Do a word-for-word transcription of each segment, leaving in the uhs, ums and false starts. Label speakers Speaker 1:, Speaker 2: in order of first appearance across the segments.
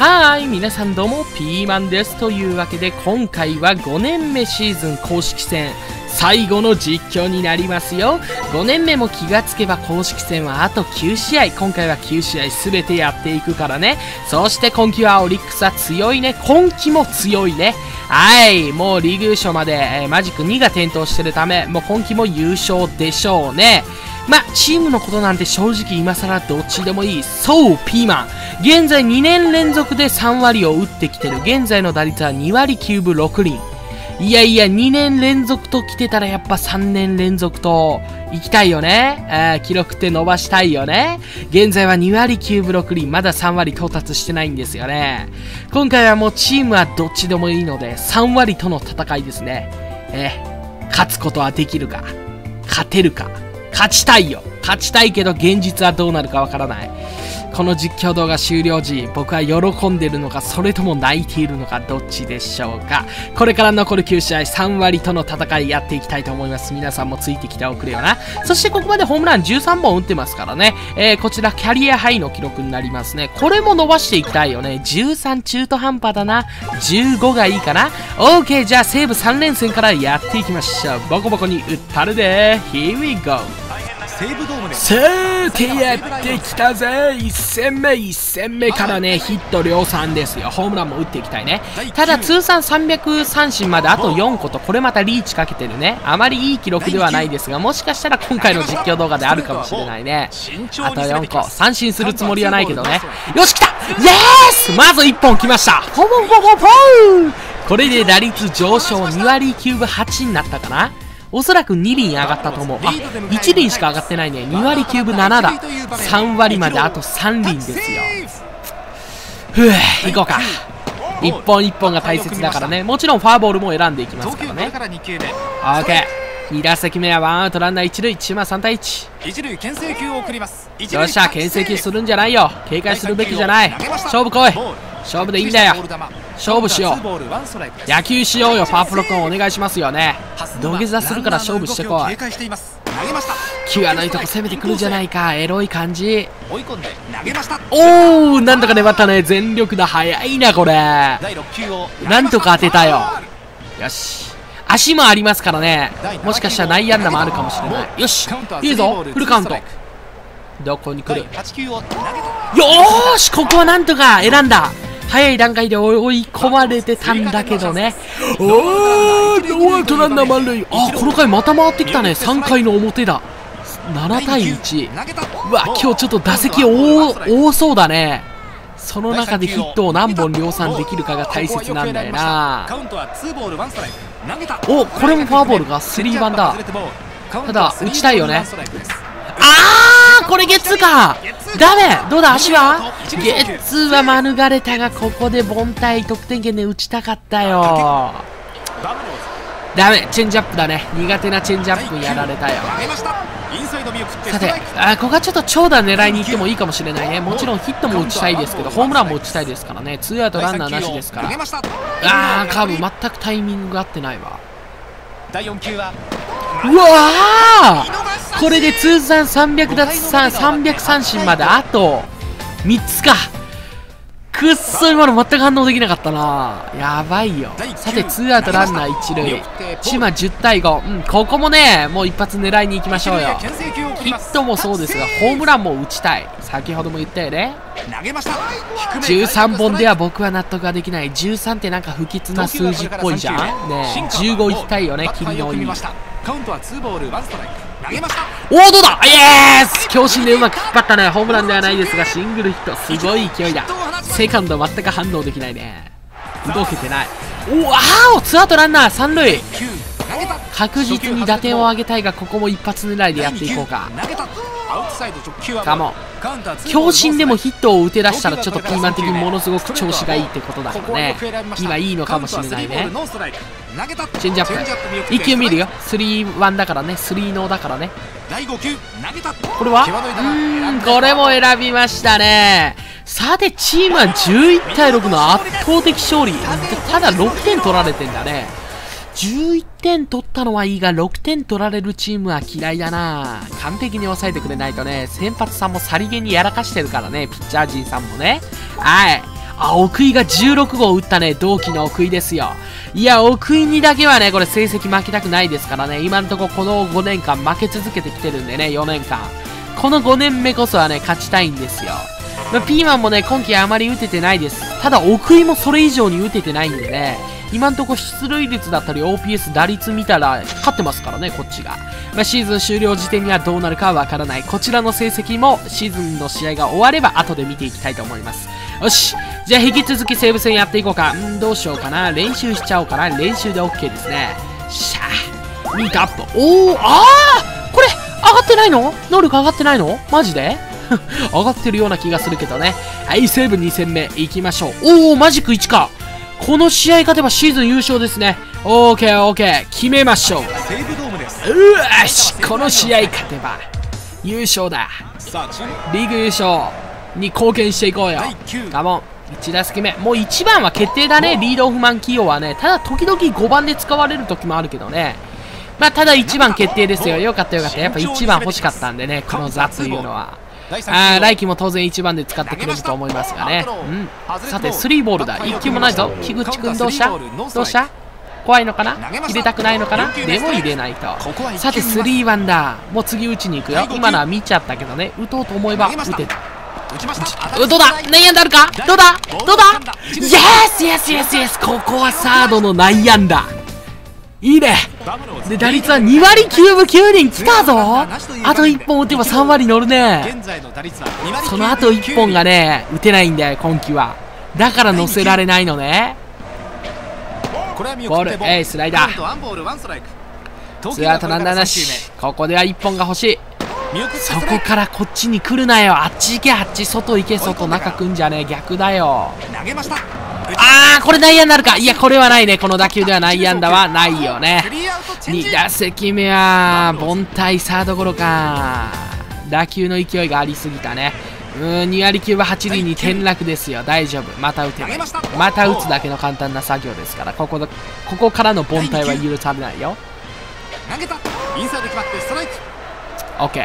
Speaker 1: はーい、皆さんどうも、ピーマンです。というわけで、今回はごねんめシーズン公式戦、最後の実況になりますよ。ごねんめも気がつけば公式戦はあときゅうしあい。今回はきゅうしあい全てやっていくからね。そして今季はオリックスは強いね。今季も強いね。はい、もうリーグ優勝まで、えー、マジックにが点灯してるため、もう今季も優勝でしょうね。まあ、チームのことなんて正直今更どっちでもいい。そう、ピーマン。現在にねん連続でさんわりを打ってきてる。現在の打率はにわりきゅうぶろくりん。いやいや、にねん連続と来てたらやっぱさんねん連続と行きたいよね。あー、記録って伸ばしたいよね。現在はにわりきゅうぶろくりん。まださんわり到達してないんですよね。今回はもうチームはどっちでもいいので、さんわりとの戦いですね。えー、勝つことはできるか。勝てるか。勝ちたいよ。勝ちたいけど現実はどうなるかわからない。この実況動画終了時、僕は喜んでるのか、それとも泣いているのか、どっちでしょうか。これから残るきゅうしあい、さんわりとの戦いやっていきたいと思います。皆さんもついてきておくれよな。そしてここまでホームランじゅうさんぼん打ってますからね。えー、こちらキャリアハイの記録になりますね。これも伸ばしていきたいよね。じゅうさん中途半端だな。じゅうごがいいかな。OK、じゃあ西武さんれんせんからやっていきましょう。ボコボコに打ったるで。Here we go。さてやってきたぜ。いっせんめいっせんめからね、ヒット量産ですよ。ホームランも打っていきたいね。ただ通算さんびゃくさんしんまであとよんこと、これまたリーチかけてるね。あまりいい記録ではないですが、もしかしたら今回の実況動画であるかもしれないね。あとよんこ、三振するつもりはないけどね。よし、来た。イエース、まずいっぽん来ました。ポポポポポー。これで打率上昇にわりきゅうぶはちになったかな。おそらくにりん上がったと思う。あ、いちりんしか上がってないね。にわりきゅうぶななだ。さんわりまであとさんりんですよ。ふぅ、行こうか。一本一本が大切だからね。もちろんファーボールも選んでいきますからね。オーケー。に打席目はワンアウトランナーいちるい。チームはさんたいいち。よっしゃ、牽制球するんじゃないよ。警戒するべきじゃない。勝負来い。勝負でいいんだよ。勝負しよう。野球しようよ。パープロ君お願いしますよね。土下座するから勝負してこい。際のいいとこ攻めてくるじゃないか。エロい感じ。おお、なんとか粘ったね。全力だ。早いなこれ。なんとか当てたよ。よし、足もありますからね。もしかしたら内野安打もあるかもしれない。よし、いいぞ。フルカウント。どこに来る。よーし、ここはなんとか選んだ。早い段階で追い込まれてたんだけどね。おー、ノーアウトランナー満塁。あ、この回また回ってきたね。さんかいの表だ。ななたいいち。うわ、今日ちょっと打席多多そうだね。その中でヒットを何本量産できるかが大切なんだよな。お、これもフォアボールがスリーばんだ。ただ打ちたいよね。あー、これゲッツーか。ダメ。どうだ、足はゲッツーは免れたが、ここで凡退得点圏で打ちたかったよ。ダメ。チェンジアップだね。苦手なチェンジアップやられたよ。さて、あ、ここはちょっと長打狙いに行ってもいいかもしれないね。もちろんヒットも打ちたいですけど、ホームランも打ちたいですからね。ツーアウトランナーなしですから。あー、カーブ全くタイミングが合ってないわ。うわー、これで通算さんびゃくだつさん、さんびゃくさんしんまであとみっつか。くっそ、今の全く反応できなかったな。やばいよ。さて、ツーアウトランナーいちるい。チームはじゅうたいご。うん、ここもね、もう一発狙いに行きましょうよ。ヒットもそうですが、ホームランも打ちたい。先ほども言ったよね。じゅうさんぼんでは僕は納得ができない。じゅうさんってなんか不吉な数字っぽいじゃんね。じゅうごいきたいよね、霧のいい。おお、どうだ。イエース、強振でうまく引っ張ったね。ホームランではないですがシングルヒット。すごい勢いだ。セカンド全く反応できないね。動けてない。おお、あー、ツーアウトランナーさんるい。確実に打点を上げたいが、ここも一発狙いでやっていこうか。カモン。強振でもヒットを打て出したらちょっとピーマン的にものすごく調子がいいってことだからね。今いいのかもしれないね。チェンジアップいっきゅう見るよ。スリーワンだからね。スリーノーだからね。これはうーん、これも選びましたね。さて、チームはじゅういったいろくの圧倒的勝利。ただろくてん取られてんだね。じゅういってん取ったのはいいが、ろくてん取られるチームは嫌いだな。完璧に抑えてくれないとね。先発さんもさりげにやらかしてるからね。ピッチャー陣さんもね。はい。 あ、奥井がじゅうろくごう打ったね。同期の奥井ですよ。いや、奥井にだけはね、これ成績負けたくないですからね。今んとここのごねんかん負け続けてきてるんでね、よねんかん。このごねんめこそはね、勝ちたいんですよ。まあ、ピーマンもね、今季あまり打ててないです。ただ、奥井もそれ以上に打ててないんでね、今んとこ出塁率だったり オーピーエス 打率見たら勝ってますからね、こっちが。まあ、シーズン終了時点にはどうなるかはわからない。こちらの成績もシーズンの試合が終われば後で見ていきたいと思います。よし。じゃあ引き続き西武戦やっていこうか。んー、どうしようかな。練習しちゃおうかな。練習で OK ですね。しゃあ。ミートアップ。おー、あーこれ上がってないの？能力上がってないの？マジで上がってるような気がするけどね。はい、西武に戦目行きましょう。おー、マジックいちか。この試合勝てばシーズン優勝ですね。オーケーオーケー。決めましょう。うわし、この試合勝てば優勝だ。リーグ優勝に貢献していこうよ。カモン。いち打席目。もういちばんは決定だね。リードオフマン起用はね。ただ時々ごばんで使われる時もあるけどね。まあただいちばん決定ですよ。よかったよかった。やっぱいちばん欲しかったんでね。このザというのは。あー、来季も当然いちばんで使ってくれると思いますがね。うん。さて、スリーボールだ。いっきゅうもないぞ。木口くんどうしたどうした怖いのかな入れたくないのかなでも入れないと。さて、スリーワンだ。もう次打ちに行くよ。今のは見ちゃったけどね。打とうと思えば打てた。どうだ内野安打あるかどうだどうだイエスイエスイエスイエスここはサードの内野安打。いいね。で、打率はにわりきゅうぶきゅうりん来たぞ。あといっぽん打てばさんわり乗るね。そのあといっぽんがね、打てないんだよ、今季は。だから乗せられないのね。ボール、えい、スライダー。ツーアウトランナーなし。ここではいっぽんが欲しい。そこからこっちに来るなよ。あっち行け、あっち。外行け、外。中来んじゃねえ。逆だよ。あー、これ内野になるか。いや、これはないね。この打球では内野安打はないよね。に打席目は凡退サードゴロか。打球の勢いがありすぎたね。うーん、にわりきゅうぶはちりんに転落ですよ。大丈夫。また打てない。また打つだけの簡単な作業ですから、ここでここからの凡退は許されないよ。オッケー。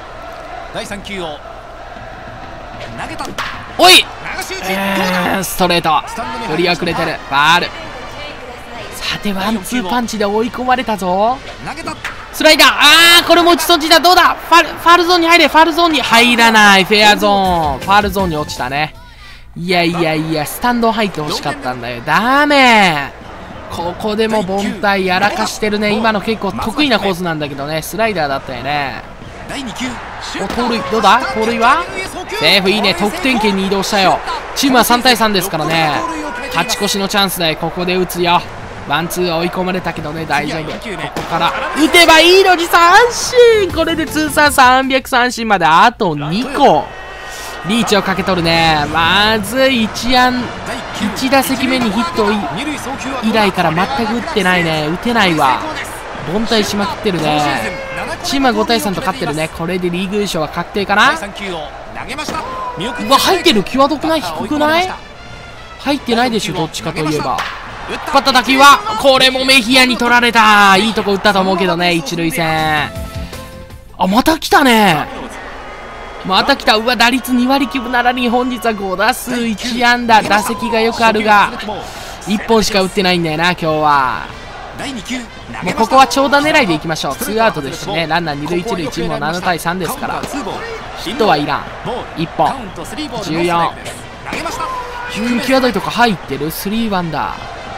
Speaker 1: おい、えー、ストレート振り遅れてる。ファール。さてワンツーパンチで追い込まれたぞ。スライダー。あー、これも打ち損じだ。どうだファルファールゾーンに入れ。ファールゾーンに入らない。フェアゾーン。ファールゾーンに落ちたね。いやいやいや、スタンド入ってほしかったんだよ。ダメ。ここでも凡退やらかしてるね。今の結構得意なコースなんだけどね。スライダーだったよね。お、盗塁。どうだ盗塁はセーフ。いいね。得点圏に移動したよ。チームはさんたいさんですからね。勝ち越しのチャンスでここで打つよ。ワンツー追い込まれたけどね、大丈夫。ここから打てばいいのに三振。これで通算さんびゃく三振まであとにこ。リーチをかけとるね。まずいちあんいち打席目にヒット以来から全く打ってないね。打てないわ。凡退しまくってるね。チームはごたいさんと勝ってるね。これでリーグ優勝は確定かな。うわ、入ってる。際どくない？低くない？入ってないでしょ、どっちかといえば。打った打球はこれもメヒアに取られた。いいとこ打ったと思うけどね。一塁線。あ、また来たね。また来た。うわ、打率にわりきゅうぶならに本日はごだすういちあんだ。打席がよくあるがいっぽんしか打ってないんだよな、今日は。もうここは長打狙いでいきましょう。ツーアウトですしね。ランナーに塁いち塁。チームはななたいさんですから、ヒットはいらん。いっぽんじゅうよん。うん、際どいとこ入ってる。スリーワンだ。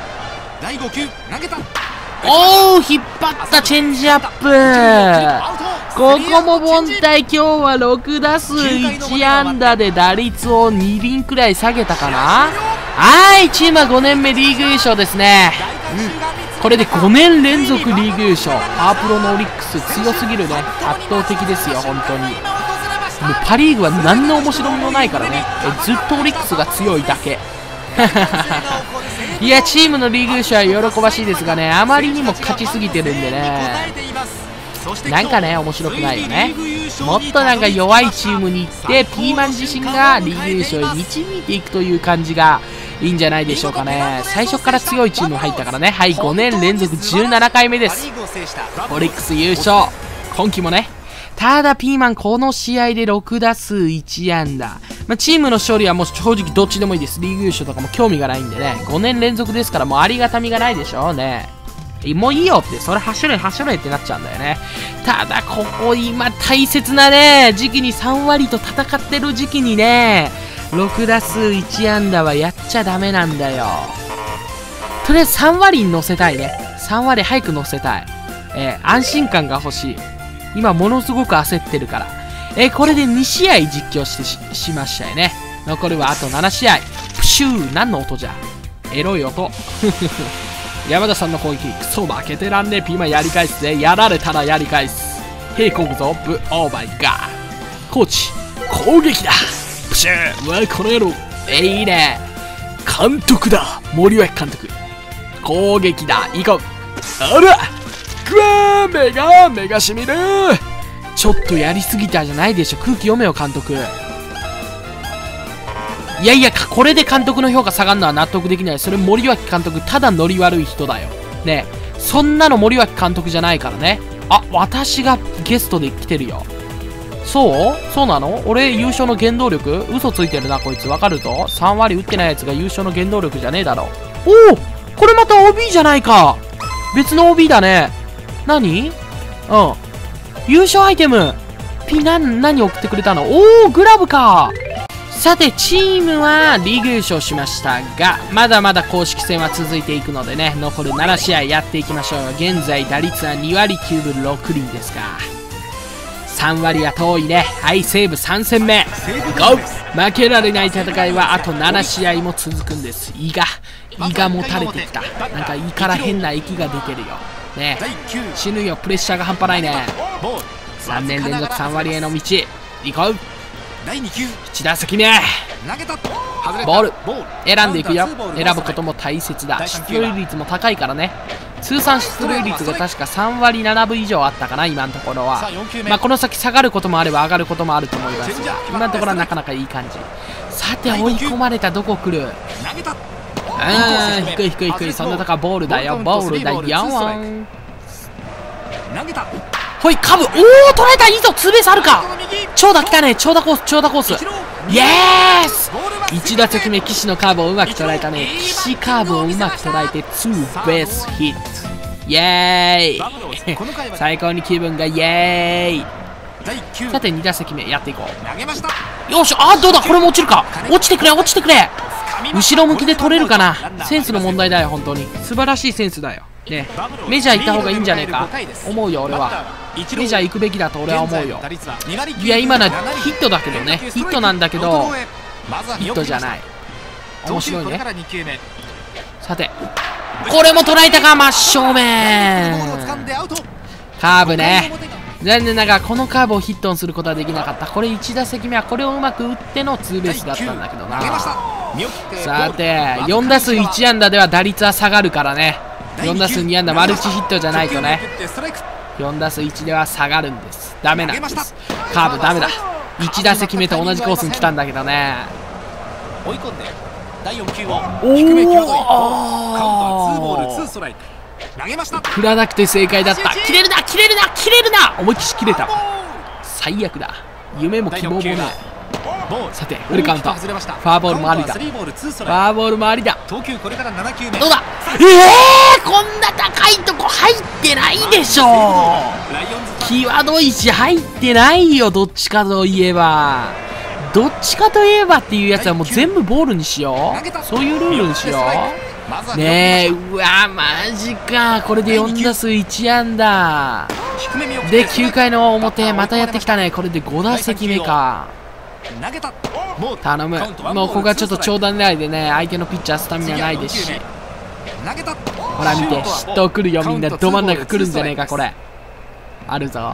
Speaker 1: おお、引っ張ったチェンジアップ。ここも凡退。今日はろくだすういちあんだで打率をにりんくらい下げたかな。はい、チームはごねんめリーグ優勝ですね。うん、これでごねんれんぞくリーグ優勝。パープロのオリックス強すぎるね。圧倒的ですよ、本当に。もうパ・リーグは何の面白みもないからね。えずっとオリックスが強いだけ。いや、チームのリーグ優勝は喜ばしいですがね、あまりにも勝ちすぎてるんでね、なんかね、面白くないよね。もっとなんか弱いチームに行って、ピーマン自身がリーグ優勝へ導いていくという感じがいいんじゃないでしょうかね。最初から強いチーム入ったからね。はい、ごねんれんぞくじゅうななかいめです。オリックス優勝。今季もね。ただピーマンこの試合でろくだすういちあんだ。 まあ、チームの勝利はもう正直どっちでもいいです。リーグ優勝とかも興味がないんでね。ごねん連続ですからもうありがたみがないでしょうね。もういいよって、それ走れ走れってなっちゃうんだよね。ただ、ここ今大切なね、時期にさん割と戦ってる時期にね、ろく打数いち安打はやっちゃダメなんだよ。とりあえずさん割に乗せたいね。さん割早く乗せたい。えー、安心感が欲しい。今ものすごく焦ってるから。えー、これでに試合実況して し, しましたよね。残るはあとなな試合。プシュー、何の音じゃ。エロい音。山田さんの攻撃、クソ負けてらんねえ。ピーマンやり返すぜ。やられたらやり返す。へいこぐぞ、ブオーバイガー。コーチ、攻撃だ。プシュー、うわ、この野郎。えー、いいね。監督だ。森脇監督。攻撃だ。行こう。あら、くわー、目が、目がしみる。ちょっとやりすぎたじゃないでしょ。空気読めよ、監督。いやいや、これで監督の評価下がるのは納得できない。それ森脇監督、ただノリ悪い人だよ。ねえ、そんなの森脇監督じゃないからね。あ、私がゲストで来てるよ。そうそうなの？俺優勝の原動力？嘘ついてるな、こいつ。わかるぞ。さん割打ってないやつが優勝の原動力じゃねえだろ。おお、これまた オービー じゃないか。別の オービー だね。何？うん。優勝アイテム。ピ、な、何送ってくれたの？おお、グラブか。さて、チームはリーグ優勝しましたが、まだまだ公式戦は続いていくのでね、残るなな試合やっていきましょう。現在、打率はに割きゅうぶろく厘ですが、さん割は遠いね。はい、西武さん戦目。ゴー！負けられない戦いはあとなな試合も続くんです。胃が、胃がもたれてきた。なんか胃から変な息が出てるよ。ね、死ぬよ、プレッシャーが半端ないね。さんねん連続さん割への道。行こう。いち打席目。ボール選んでいくよ。選ぶことも大切だ。出塁率も高いからね。通算出塁率が確かさん割ななぶ以上あったかな、今のところは。まあこの先下がることもあれば上がることもあると思いますが、今のところはなかなかいい感じ。さて、追い込まれた。どこ来る？あー、低い低い低い。そんな高い。ボールだよ、ボールだよ。ほい、カブ。おお、捉えた。いいぞ、ツーベースあるか。長打来たね。長打コース、長打コース。イエース！いち打席目、岸のカーブをうまく捉えたね。岸カーブをうまく捉えてツーベースヒット。イエーイ最高に気分がイエーイ。さて、に打席目やっていこう。よし、あ、どうだ、これも落ちるか。落ちてくれ、落ちてくれ。後ろ向きで取れるかな。センスの問題だよ、本当に。素晴らしいセンスだよ。ね、メジャー行った方がいいんじゃねえか思うよ、俺は。メジャー行くべきだと俺は思うよ。いや、今のはヒットだけどね。ヒットなんだけど、ヒットじゃない。面白いね。さて、これも捉えたか、真正面。カーブね。残念ながらこのカーブをヒットにすることはできなかった。これいち打席目はこれをうまく打ってのツーベースだったんだけどな。さて、よん打数いち安打では打率は下がるからね。よん打数に安打マルチヒットじゃないとね。よん打数いちでは下がるんです。ダメなんです。カーブダメだ。いち打席目と同じコースに来たんだけどね。追い込んでだいよん球を低め際どい。カウントはツーボールツーストライク。投げました。振らなくて正解だった。切れるな切れるな切れるな。思いっきし切れた。最悪だ。夢も希望もない。さて、フルカウント。フォアボールもありだ。フォアボールもありだ。どうだ。ええー、こんな高いとこ入ってないでしょ。際どいし入ってないよ。どっちかといえばどっちかといえばっていうやつはもう全部ボールにしよう。そういうルールにしようねえ。うわマジか。これでよん打数いち安打できゅう回の表またやってきたね。これでご打席目か。頼む。もうここはちょっと長打狙いでね、相手のピッチャースタミナないですし。ほら見て、嫉妬来るよ。みんなど真ん中来るんじゃねえか。これあるぞ。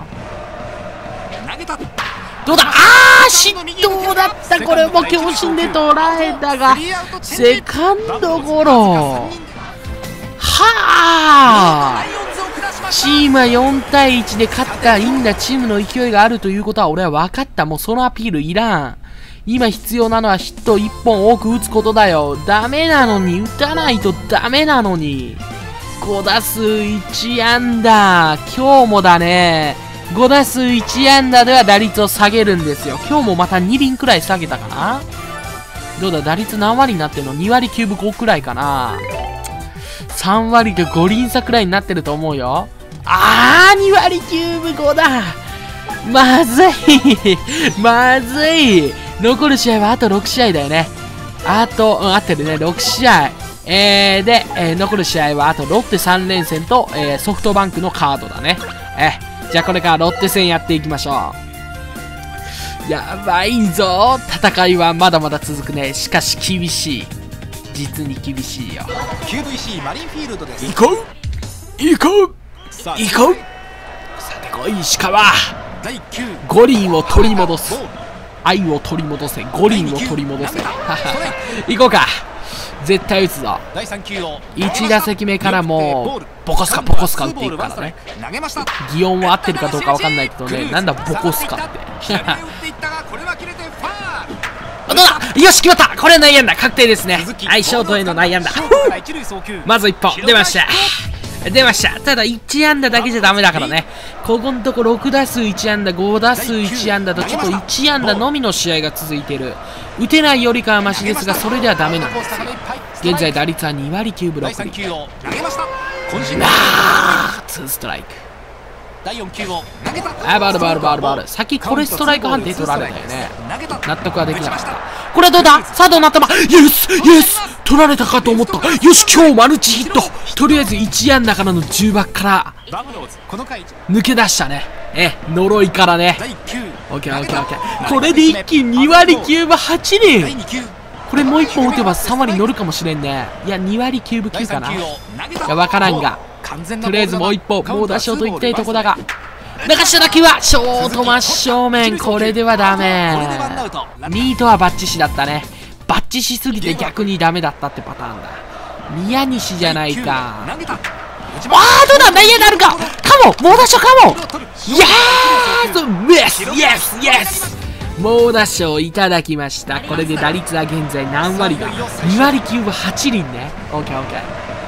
Speaker 1: どうだ。あー、失投だった。これも強振で捉えたがセカンドゴロ。はあ、チームはよん対いちで勝った。いいんだ。チームの勢いがあるということは俺は分かった。もうそのアピールいらん。今必要なのはヒットいっぽん多く打つことだよ。ダメなのに、打たないとダメなのに。ご打数いち安打。今日もだね。 ご打数いち安打では打率を下げるんですよ。今日もまたに厘くらい下げたかな。どうだ、打率何割になってるの？ に 割きゅうぶごくらいかな。さん割とご厘差くらいになってると思うよ。あー、に割きゅうぶごだ。まずいまずい。残る試合はあとろく試合だよね。あと、うん、合ってるね。ろく試合。えー、で、えー、残る試合はあとロッテさん連戦と、えー、ソフトバンクのカードだね。えー、じゃあこれからロッテ戦やっていきましょう。やばいぞ。戦いはまだまだ続くね。しかし厳しい。実に厳しいよ。
Speaker 2: キューブイシー マリンフィールドです。
Speaker 1: 行こう行こう行こう。さてこい石川。五輪を取り戻す。愛を取り戻せ。五輪を取り戻せ。行こうか。絶対打つぞ。いち打席目からもうボコスカボコスカ打っていくからね。擬音は合ってるかどうかわかんないけどね。なんだボコスカってどうだ。よし決まった。これは内野安打確定ですね。はい、ショートへの内野安打。まずいっぽん出ました出ました。ただいち安打だけじゃダメだからね。ここのところろく打数いち安打ご打数いち安打とちょっといち安打のみの試合が続いている。打てないよりかはマシですが、それではダメなんですよ。現在打率はに割きゅうぶろく厘。あー、ツーストライク。あ、バルバルバルバル。先これストライク判定取られたよね。納得はできなかった。これはどうだ。サードになったま。イエスイエス取られたかと思った。よし、今日マルチヒット。とりあえずいち安打からのじゅうばっから抜け出したね。え、呪いからね。オッケーオッケーオッケー。これで一気にに割きゅうぶはち厘。これもういっぽん打てばさん割乗るかもしれんね。いや、に割きゅうぶきゅうかな。いや、わからんが。とりあえずもう一歩、猛打賞といきたいとこだが。流した打球はショート真正面。これではダメ。ミートはバッチシだったね。バッチしすぎて逆にダメだったってパターンだ。宮西じゃないか。あー、どうだ。内野になるか。かも猛打賞かも。いやー、イエスイエスイエス猛打賞いただきました。これで打率は現在何割だ。に割きゅうぶはち厘ね。オッケーオッケ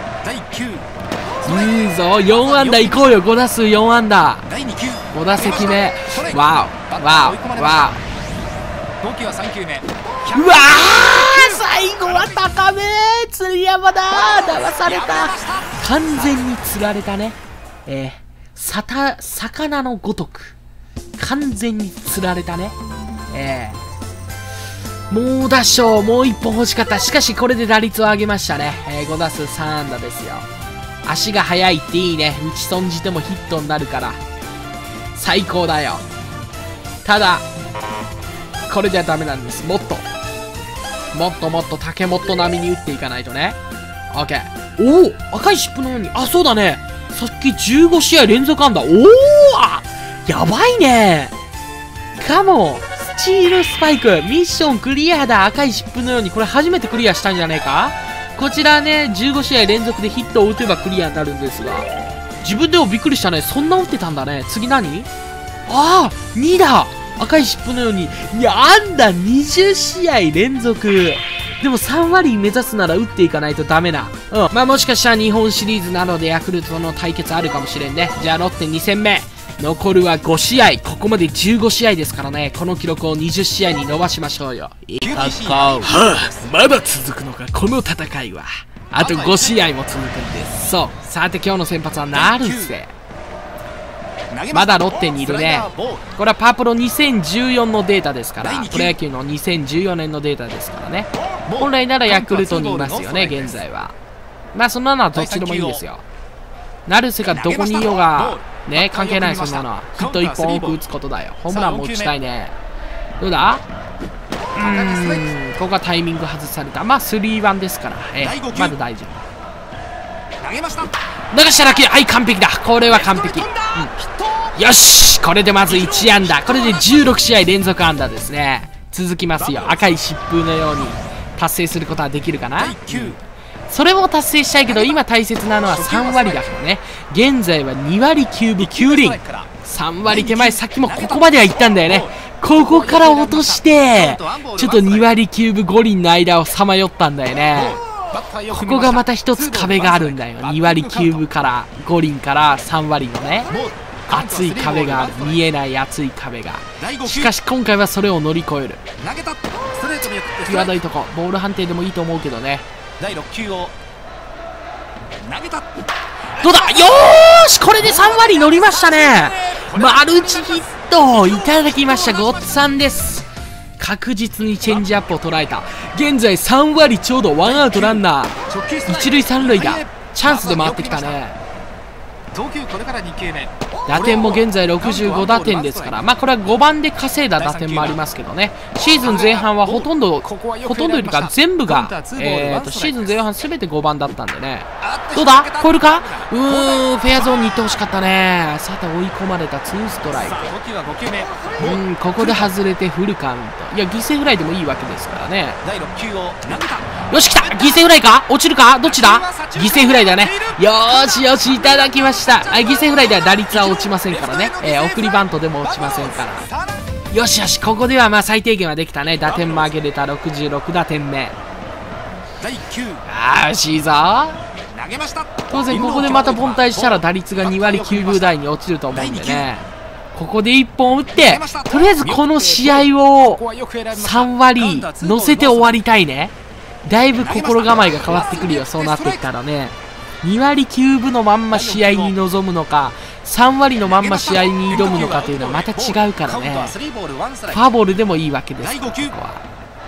Speaker 1: ー。いいぞ。よん安打いこうよ。ご打数よん安打。ご打席目。わおわおわお。うわー、最後は高め。釣り山だ。騙された。完全に釣られたね。えー、さた魚のごとく完全に釣られたね。えー、猛打賞もういっぽん欲しかった。しかしこれで打率を上げましたね。えー、ご打数さん安打ですよ。足が速いっていいね。打ち損じてもヒットになるから最高だよ。ただこれではダメなんです。もっともっともっと竹本並みに打っていかないとね。 OK。 おお、赤い湿布のように。あ、そうだね。さっきじゅうご試合連続安打。おお、やばいね。かもスチールスパイクミッションクリアだ。赤い湿布のように。これ初めてクリアしたんじゃねえか。こちらね、じゅうご試合連続でヒットを打てばクリアになるんですが、自分でもびっくりしたね。そんな打ってたんだね。次何。ああ、にだ。赤い湿布のように。いや、安打にじゅう試合連続。でもさん割目指すなら打っていかないとダメな。うん。まあもしかしたら日本シリーズなどでヤクルトの対決あるかもしれんね。じゃあロッテに戦目。残るはご試合。ここまでじゅうご試合ですからね。この記録をにじゅう試合に伸ばしましょうよ。いこう。はあ、まだ続くのか、この戦いは。あとご試合も続くんです。そう。さて今日の先発は成瀬。まだロッテにいるね。これはパープロにせんじゅうよんのデータですから、プロ野球のにせんじゅうよねんのデータですからね。本来ならヤクルトにいますよね、現在は。まあそんなのはどっちでもいいんですよ。成瀬がどこにいようがね、関係ない。そんなのはヒットいっぽん多く打つことだよ。ホームランも打ちたいね。どうだ。うーん、ここはタイミング外された。まあスリーワンですから、えー、まだ大丈夫。流した打球、はい、完璧だ。これは完璧。うん、よし、これでまずいち安打。これでじゅうろく試合連続安打ですね。続きますよ。赤い疾風のように達成することはできるかな。それも達成したいけど、今大切なのはさん割だからね。現在はに割きゅうぶきゅう厘。さん割手前、さっきもここまでは行ったんだよね。ここから落としてちょっとに割きゅうぶご厘の間をさまよったんだよね。ここがまた一つ壁があるんだよ。に割きゅうぶからご厘からさん割のね。 熱い壁がある。見えない熱い壁が。しかし今回はそれを乗り越える。際どいとこ、ボール判定でもいいと思うけどね。
Speaker 2: だいろっ球を投げた。
Speaker 1: どうだ、よーし、これでさん割乗りましたね。マルチヒットいただきました。ごっつぁんです。確実にチェンジアップを捉えた。現在さん割ちょうど、ワンアウトランナー一塁三塁だ。チャンスで回ってきたね。打点も現在ろくじゅうご打点ですから、まあこれはごばんで稼いだ打点もありますけどね。シーズン前半はほとんどほとんどよりか全部が、えー、とシーズン前半すべてごばんだったんでね。どうだ、超えるか。うーん、フェアゾーンに行ってほしかったね。さて追い込まれたツーストライク。うん、ここで外れてフルカウント。いや犠牲フライでもいいわけですからね。よし、来た。犠牲フライか、落ちるか、どっちだ。犠牲フライだね。よーしよし、いただきました。あ、犠牲フライでは打率は落ちませんからね。えー、送りバントでも落ちませんから。よしよし、ここではまあ最低限はできたね。打点も上げれた。ろくじゅうろく打点目。あー、惜しいぞ。当然ここでまた凡退したら打率がに割きゅうぶ台に落ちると思うんでね。ここでいっぽん打って、とりあえずこの試合をさん割乗せて終わりたいね。だいぶ心構えが変わってくるよ、そうなってきたらね。に割きゅうぶのまんま試合に臨むのか、さん割のまんま試合に挑むのかというのはまた違うからね。フォアボールでもいいわけですから、ここは。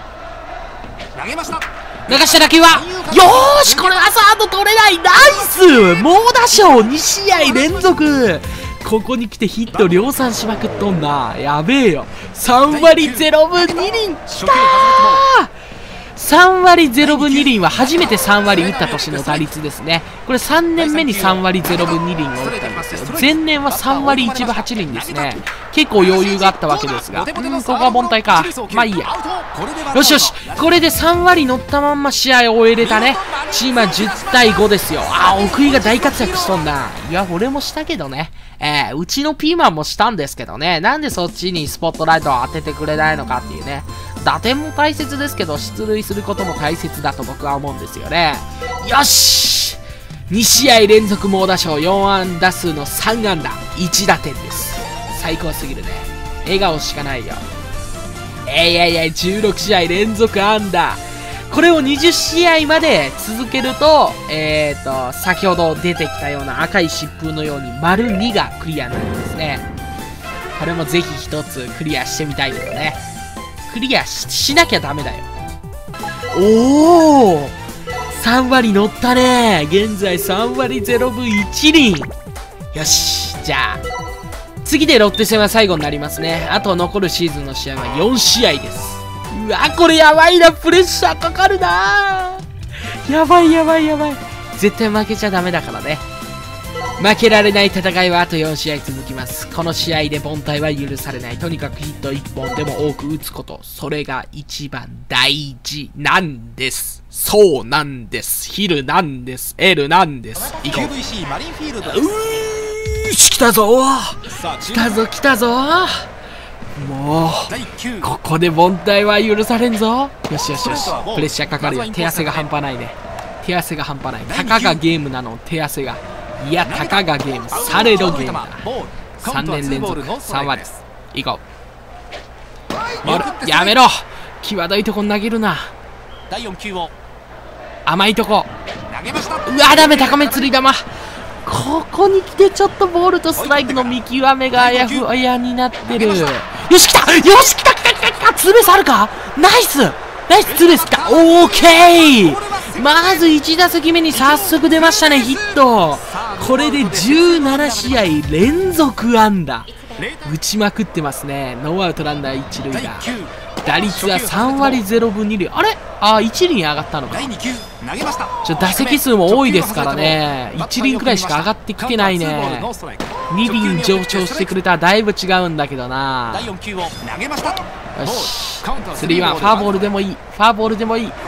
Speaker 1: 流した打球は、よーし、これはサード取れない。ナイス猛打賞に試合連続。ここに来てヒット量産しまくっとんな。やべえよ。さん割ゼロぶに厘きたー。さん割ゼロぶに厘は初めてさん割打った年の打率ですね。これさんねんめにさん割ゼロぶに厘を打ったんですよ。前年はさん割いちぶはち厘ですね。結構余裕があったわけですが、うん、ここは凡退か。まあいいや。よしよし、これでさん割乗ったまんま試合を終えれたね。チームはじゅうたいごですよ。あー、奥井が大活躍しとんな。いや、俺もしたけどね。えー、うちのピーマンもしたんですけどね。なんでそっちにスポットライトを当ててくれないのかっていうね。打点も大切ですけど、出塁することも大切だと僕は思うんですよね。よし、に試合連続猛打賞、よん安打数のさん安打いち打点です。最高すぎるね。笑顔しかないよ。えいやいや、じゅうろく試合連続安打。これをにじゅう試合まで続けると、えーと、先ほど出てきたような赤い疾風のように丸にがクリアになるんですね。これもぜひ一つクリアしてみたいけどね。クリア し, しなきゃダメだよ。おお、さん割乗ったね。現在さん割ゼロぶいち厘。よし、じゃあ次でロッテ戦は最後になりますね。あと残るシーズンの試合はよん試合です。うわ、これやばいな。プレッシャーかかるな。やばいやばいやばい。絶対負けちゃダメだからね。負けられない戦いはあとよん試合続きます。この試合で凡退は許されない。とにかくヒットいっぽんでも多く打つこと、それが一番大事なんです。そうなんです。ヒルなんです。L なんです。行こう。うーし、来たぞ来たぞ来たぞ。もうここで凡退は許されんぞ。よしよしよし、プレッシャーかかるよ。手汗が半端ないね。手汗が半端ない。たかがゲームなの、手汗が。いや、たかがゲーム、されどゲームだ。さんねん連続さん割。いこう。ボールやめろ。際どいとこ投げるな。甘いとこ。うわ、ダメ。高め釣り玉。ここに来てちょっとボールとストライクの見極めがあやふやになってる。よし、来た。よし、来た来た来た来た。ツーベースあるか。ナイスナイスツーベース来た。オーケー。まずいち打席目に早速出ましたね、ヒット。これでじゅうなな試合連続安打打ちまくってますね。ノーアウトランナーいち塁だ。打率はさん割ゼロぶに厘。あれ、あー、いち厘に上がったのか。ちょ打席数も多いですからね。いち厘くらいしか上がってきてないね。に厘上昇してくれたらだいぶ違うんだけどな。よし、スリーワン。ファーボールでもいい。ファーボールでもいい。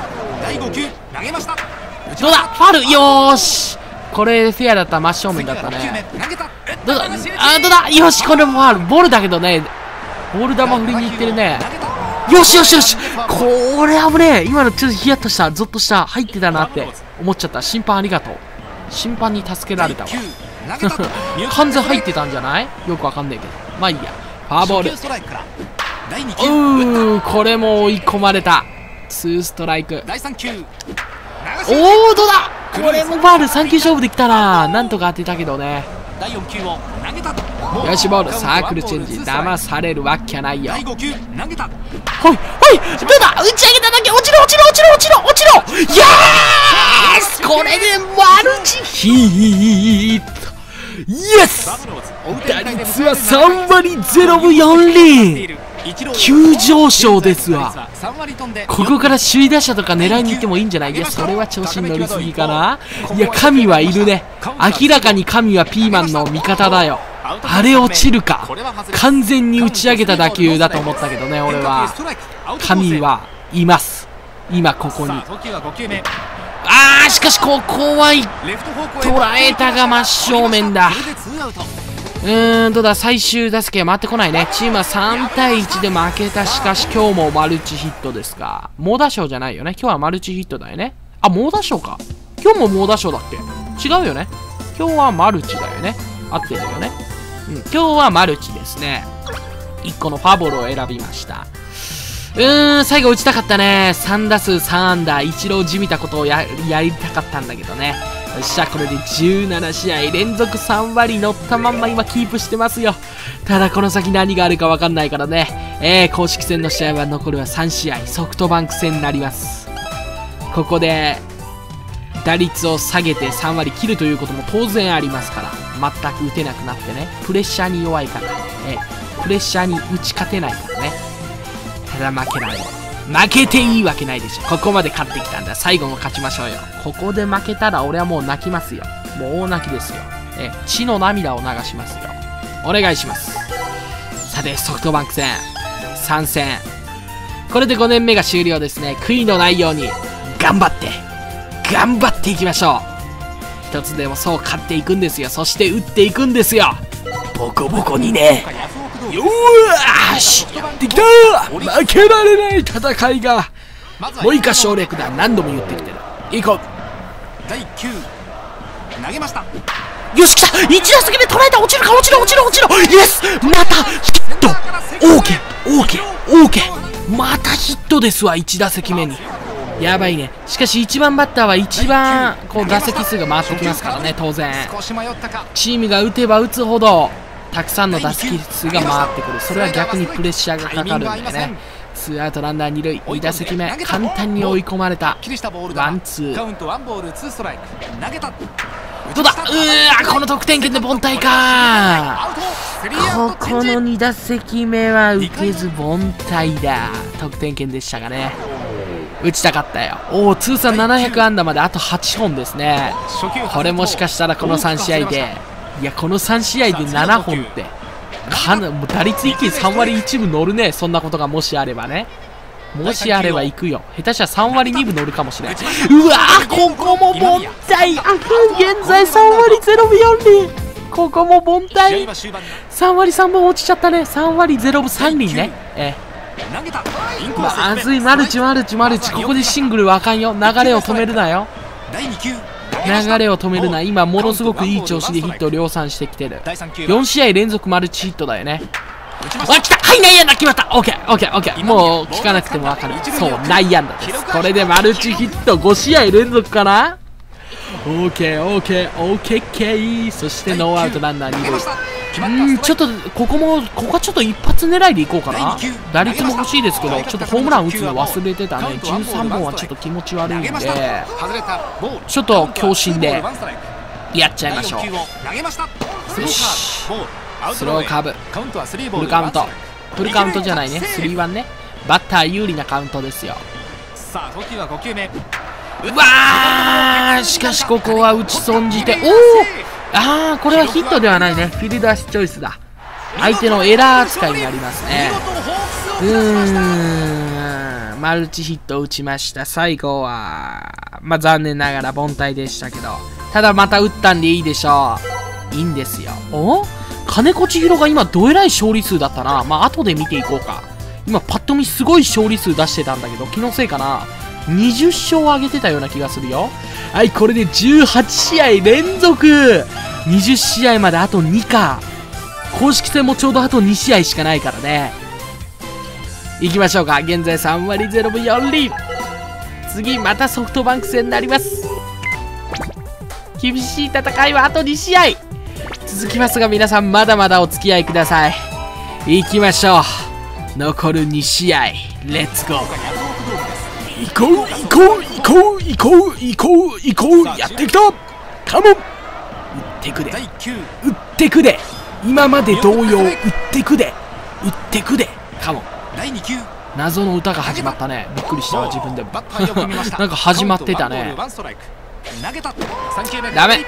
Speaker 1: どうだ、ファウル。よーし、これフェアだったら真正面だったね。どうだ、あ、どうだ。よし、これもファウル。ボールだけどね、ボール球振りにいってるね。よしよしよし、これ危ねえ。今のちょっとヒヤッとした、ゾッとした。入ってたなって思っちゃった。審判ありがとう。 審判に助けられたわ。完全入ってたんじゃない？よくわかんないけど。まあいいや。フォアボール。うー、これも追い込まれた。ツーストライク。おお、どうだ？これもファウル。さん球勝負できたな。なんとか当てたけどね。よし、ボール。サークルチェンジ。騙されるわけないよ。ほいほい、どうだ？打ち上げただけ。落ちろ落ちろ落ちろ落ちろ落ちろ。イエース！これでマルチヒット。イエス！打率はさんわりゼロぶよんりん。急上昇ですわ。ここから首位打者とか狙いに行ってもいいんじゃない？いや、それは調子に乗りすぎかな。いや、神はいるね。明らかに神はピーマンの味方だよ。あれ落ちるか。完全に打ち上げた打球だと思ったけどね、俺は。神はいます。今ここに。あー、しかしここは捉えたが真正面だ。うーん、どうだ、最終打席は回ってこないね。チームはさんたいいちで負けた。しかし今日もマルチヒットですか。猛打賞じゃないよね。今日はマルチヒットだよね。あ、猛打賞か。今日も猛打賞だっけ？違うよね。今日はマルチだよね。合ってるよね。うん、今日はマルチですね。いっこのフォアボールを選びました。うーん、最後打ちたかったね。さんだすうさんあんだ。イチローじみたことを や, やりたかったんだけどね。よっしゃ、これでじゅうななしあい連続さんわり乗ったまんま今キープしてますよ。ただこの先何があるか分かんないからね。えー、公式戦の試合は残るはさんしあい。ソフトバンク戦になります。ここで打率を下げてさんわり切るということも当然ありますから、全く打てなくなってね。プレッシャーに弱いから、えー、プレッシャーに打ち勝てないからね。ただ負けられない。負けていいわけないでしょ。ここまで勝ってきたんだ。最後も勝ちましょうよ。ここで負けたら俺はもう泣きますよ。もう大泣きですよ。え血の涙を流しますよ。お願いします。さて、ソフトバンク戦さんせん、これでごねんめが終了ですね。悔いのないように頑張って頑張っていきましょう。一つでもそう勝っていくんですよ。そして打っていくんですよ。ボコボコにね。よーし、やってきたー。負けられない戦いがもう以下省略だ。何度も言ってきてる。いこう。
Speaker 2: だいきゅう投げました。
Speaker 1: よし、来た。いち打席目捉えた。落ちるか、落ちろ落ちろ落ちろ。イエス、またヒット。オーケーオーケーオーケー。またヒットですわ。いち打席目にやばいね。しかしいちばんバッターは一番こう打席数が回ってきますからね。当然チームが打てば打つほどたくさんの打席数が回ってくる。それは逆にプレッシャーがかかるんだよね。ツーアウトランナーにるい。に打席目簡単に追い込まれた。ワンツー。どうだ。うー、この得点圏で凡退か。ここのに打席目は受けず凡退だ。得点圏でしたがね。打ちたかったよ。おお、通算ななひゃくあんだまであとはちほんですね。これもしかしたらこのさんしあいで、いや、このさんしあいでななほんってかな、もう打率一気にさんわりいちぶ乗るね。そんなことがもしあればね。もしあれば行くよ。下手したらさんわりにぶ乗るかもしれない。うわー、ここも凡退。あ、現在さんわりゼロぶよんりん。ここも凡退。さんわりさんぶん落ちちゃったね。さんわりゼロぶさんりんね。ええ、まずい。マルチマルチマルチ。ここでシングルはあかんよ。流れを止めるなよ。流れを止めるな。今ものすごくいい調子でヒットを量産してきてる。よんしあい連続マルチヒットだよね。あ、来た。はい、内野安打決まった。オッケーオッケーオッケー。もう聞かなくても分かる。そう、内野安打です。これでマルチヒットごしあい連続かな。オーケーオーケーオーケーケー。そしてノーアウトランナーにるい。うん、ちょっとここもここはちょっと一発狙いでいこうかな。打率も欲しいですけど、ちょっとホームラン打つの忘れてたね。じゅうさんぼんはちょっと気持ち悪いんで、ちょっと強心でやっちゃいましょう。よし、スローカーブ、フルカウント。フルカウントじゃないね、スリーワンね。バッター有利なカウントですよ。うわー、しかしここは打ち損じて、おお、あー、これはヒットではないね。フィルダースチョイスだ。相手のエラー扱いになりますね。うーん、マルチヒットを打ちました。最後はまあ残念ながら凡退でしたけど、ただまた打ったんでいいでしょう。いいんですよ。お、金子千尋が今どえらい勝利数だったな。まあ後で見ていこうか。今パッと見すごい勝利数出してたんだけど、気のせいかな。 にじゅっしょう上げてたような気がするよ。はい、これでじゅうはちしあい連続にじゅっしあいまであとにか。公式戦もちょうどあとにしあいしかないからね。いきましょうか。現在さんわりゼロぶよんりん。次またソフトバンク戦になります。厳しい戦いはあとにしあい続きますが、皆さんまだまだお付き合いください。いきましょう。残るにしあい、レッツゴー。行こう行こう行こう行こう行こう行こう、やってきた。カモン、打ってくで打ってくで、今まで同様打ってくで打ってくで、カモン。謎の歌が始まったね。びっくりしたわ自分でもなんか始まってたね。ダメ、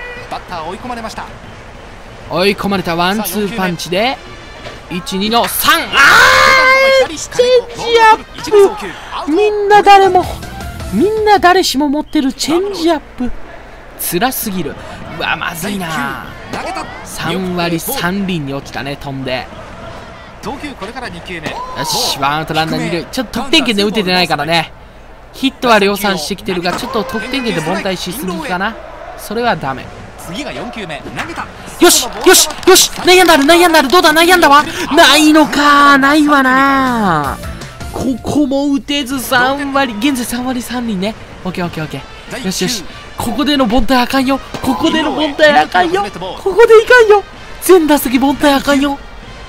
Speaker 1: 追い込まれた。ワンツーパンチでいちにのさん。あー、チェンジアップ。みんな誰もみんな誰しも持ってるチェンジアップ、辛すぎる。うわ、まずいな。さんわりさんりんに落ちたね、飛んで。よし、ワンアウトランナーにるい。ちょっと得点圏で打ててないからね。ヒットは量産してきてるが、ちょっと得点圏で凡退しすぎかな。それはダメ。よしよしよし、内野安打ある、内野安打ある。どうだ、内野安打はないのか。ないわな。ここも打てずさんわり、現在さんわりさんりんね。オッケーオッケーオッケー。よしよし、ここでの凡退あかんよ。ここでの凡退あかんよ。ここでいかんよ。全打席凡退あかんよ。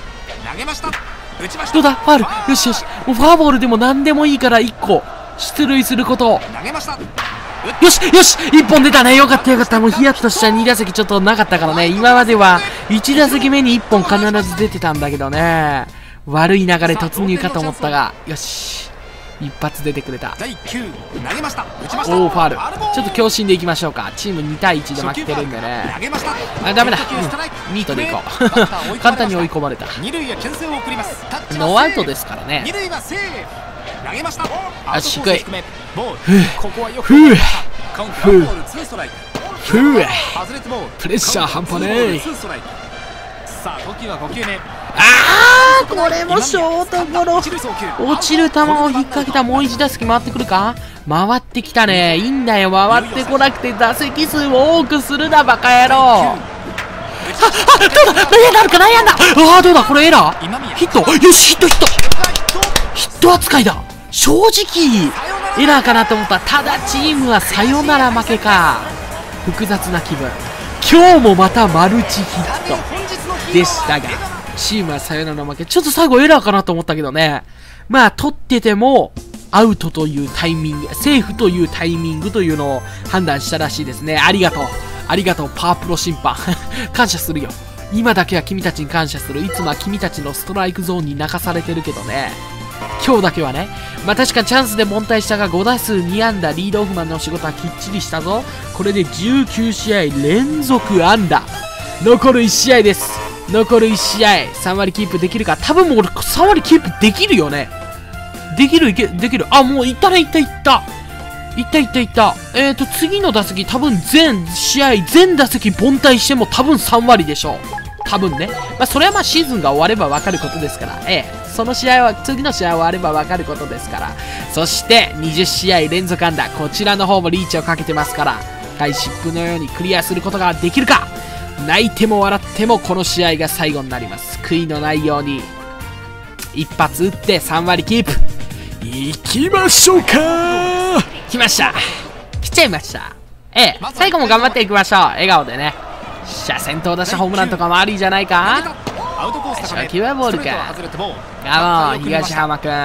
Speaker 1: どうだ、ファウル。よしよし、もうフォアボールでも何でもいいからいっこ出塁すること。よしよし、いっぽん出たね。よかったよかった。もうヒヤッとしたに打席ちょっとなかったからね。今まではいち打席目にいっぽん必ず出てたんだけどね。悪い流れ突入かと思ったが、よし、一発出てくれた。おお、ファウル。ちょっと強心でいきましょうか。チームにたいいちで負けてるんでね。あ、ダメだ、うん、ミートでいこう簡単に追い込まれた。ノーアウトですからね。あ、し低い。ふうふうふうふう、プレッシャー半端ねえ。あー、これもショートゴロ。落ちる球を引っ掛けた。もういち打席回ってくるか。回ってきたね。いいんだよ、回ってこなくて打席数を多くするな、バカ野郎。ああ、どうだ、内野安打あるか、内野安打。ああ、どうだ、これエラーヒット。よし、ヒットヒットヒット扱いだ。正直エラーかなと思った。ただチームはサヨナラ負けか。複雑な気分。今日もまたマルチヒットでしたが、チームはサヨナラ負け。ちょっと最後エラーかなと思ったけどね。まあ取っててもアウトというタイミング、セーフというタイミングというのを判断したらしいですね。ありがとうありがとうパワープロ審判感謝するよ。今だけは君たちに感謝する。いつもは君たちのストライクゾーンに泣かされてるけどね、今日だけはね。まあ確かチャンスで凡退したがごだすうにあんだ、リードオフマンの仕事はきっちりしたぞ。これでじゅうきゅうしあい連続安打。残るいち試合です。残るいち試合さんわりキープできるか。多分もう俺さんわりキープできるよね。できるいけできる。あ、もういったね、いったいったいったいったいった。えーと次の打席多分全試合全打席凡退しても多分さんわりでしょう。多分ね。まあそれはまあシーズンが終われば分かることですから、ええ、その試合は次の試合終われば分かることですから。そしてにじゅっしあい連続安打、こちらの方もリーチをかけてますから、開シップのようにクリアすることができるか。泣いても笑ってもこの試合が最後になります。悔いのないように一発打ってさんわりキープ。いきましょうか。来ました、来ちゃいました。ええ、最後も頑張っていきましょう。笑顔でね。しゃ、先頭打者ホームランとかもありじゃないか。初球はボールか。ガモン東浜くん。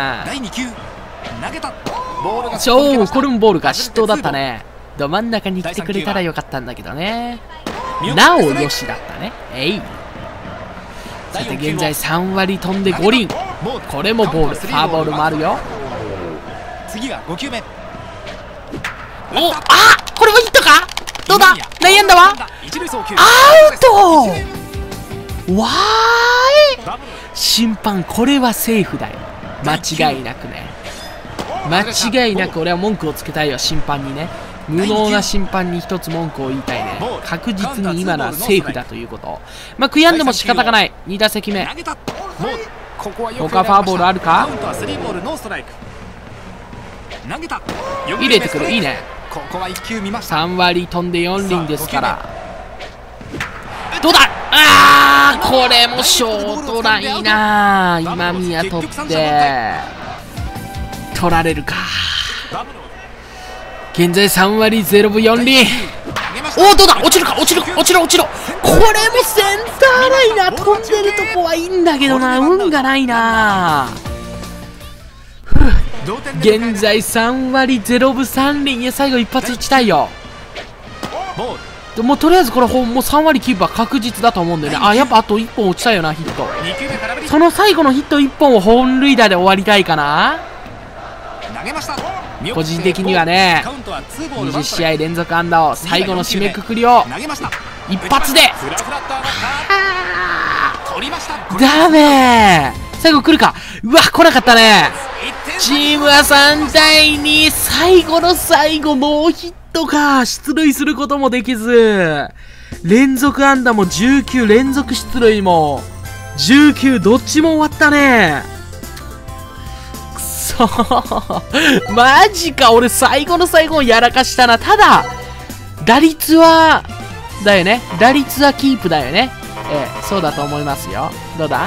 Speaker 1: ちょ、これもボールか。失投だったね。ど真ん中に来てくれたらよかったんだけどね。なおよしだったね。えい。さて現在さんわり飛んでごりん。これもボール。ファーボールもあるよ。次がごきゅうめ。お、あ、これもヒットか。どうだ、内野安打はアウト。わーい、審判これはセーフだよ。間違いなくね。間違いなく俺は文句をつけたいよ、審判にね。無能な審判に一つ文句を言いたいね。確実に今のはセーフだということ。まあ悔やんでも仕方がない。に打席目。他ファーボールあるか。
Speaker 2: 投げた。
Speaker 1: 入れてくる。いいね。
Speaker 2: ここはいっきゅう見ました。
Speaker 1: さん割飛んでよん輪ですから。どうだ。あー、これもショートライナー。今宮取って取られるか。現在さん割ゼロ分よん厘。おお、どうだ。落ちるか。落ちる落ちる落ちる。これもセンターライナー飛んでるとこはいいんだけどな、運がないな。現在さん割ゼロ分さん厘。いや、最後一発打ちたいよ。もうとりあえずこれもうさん割キープは確実だと思うんだよね。あ、やっぱあといっぽん打ちたいよな、ヒット。その最後のヒットいっぽんを本塁打で終わりたいかな。個人的にはね、にじゅっしあい連続安打を最後の締めくくりを一発で。ダメー。最後来るか。うわ、来なかったね。チームはさんたいに。最後の最後ノーヒットか。出塁することもできず、連続安打もじゅうきゅう、連続出塁もじゅうきゅう、どっちも終わったね。くそーマジか。俺最後の最後をやらかしたな。ただ打率はだよね。打率はキープだよね。ええ、そうだと思いますよ。どうだ。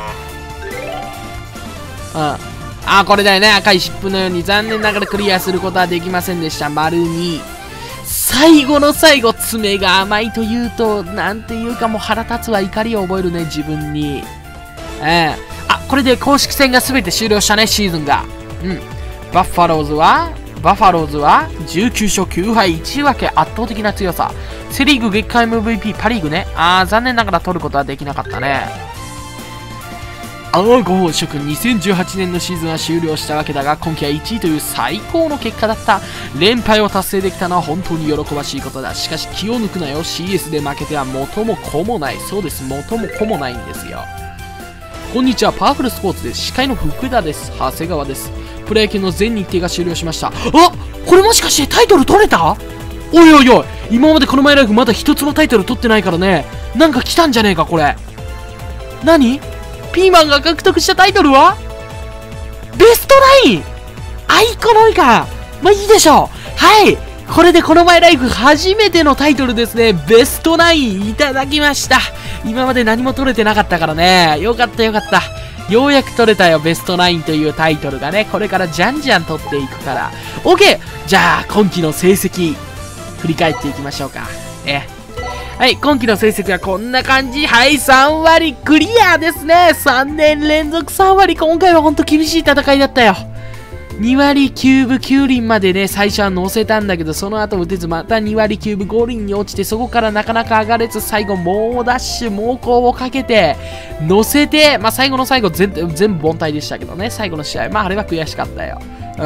Speaker 1: うん。あ、これだよね。赤い湿布のように残念ながらクリアすることはできませんでした。丸に。最後の最後、爪が甘いというと、なんていうかもう腹立つわ。怒りを覚えるね、自分に。ええ。あ、これで公式戦が全て終了したね、シーズンが。うん。バッファローズは、バファローズはじゅうきゅうしょうきゅうはい、いち分け圧倒的な強さ。セリーグ月間 エムブイピー、パリーグね。あー、残念ながら取ることはできなかったね。ああ、ご本職にせんじゅうはちねんのシーズンは終了したわけだが、今季はいちいという最高の結果だった。連敗を達成できたのは本当に喜ばしいことだ。しかし気を抜くなよ。 シーエス で負けては元も子もない。そうです、元も子もないんですよ。こんにちは、パワフルスポーツです。司会の福田です。長谷川です。プロ野球の全日程が終了しました。あ、これもしかしてタイトル取れた？おいおいおい、今までこの前ライフまだ一つもタイトル取ってないからね。なんか来たんじゃねえかこれ。何？ピーマンが獲得したタイトルはベストナイン。アイコノイか。まあいいでしょう。はい、これでこの前ライフ初めてのタイトルですね。ベストナインいただきました。今まで何も取れてなかったからね。よかったよかった。ようやく取れたよ、ベストナインというタイトルがね。これからじゃんじゃん取っていくから。 OK。 じゃあ今季の成績振り返っていきましょうか。えはい、今季の成績はこんな感じ。はい、さん割クリアですね。さんねん連続さん割。今回はほんと厳しい戦いだったよ。に割きゅうぶきゅう厘までね、最初は乗せたんだけど、その後打てず、またに割きゅうぶご厘に落ちて、そこからなかなか上がれず、最後猛ダッシュ、猛攻をかけて、乗せて、まあ最後の最後全、全部凡退でしたけどね、最後の試合。まああれは悔しかったよ。うん、